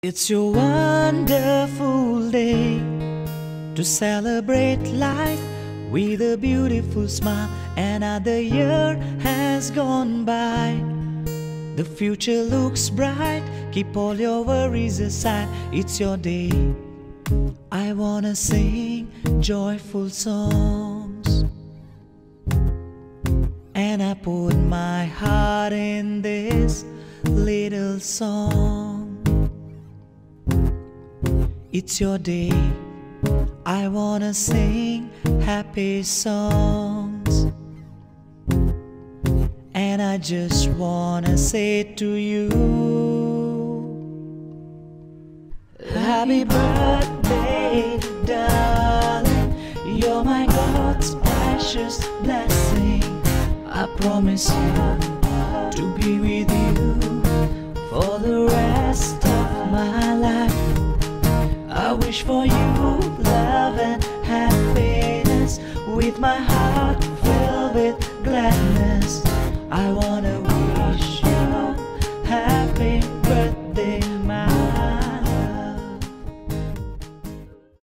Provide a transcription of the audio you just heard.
It's your wonderful day to celebrate life with a beautiful smile. Another year has gone by. The future looks bright. Keep all your worries aside. It's your day. I wanna sing joyful songs, and I put my heart in this little song. It's your day. I wanna sing happy songs, and I just wanna say to you, happy birthday, darling. You're my God's precious blessing. I promise you to be with you for the rest of my life. I wish for you love and happiness, with my heart filled with gladness. I wanna wish you happy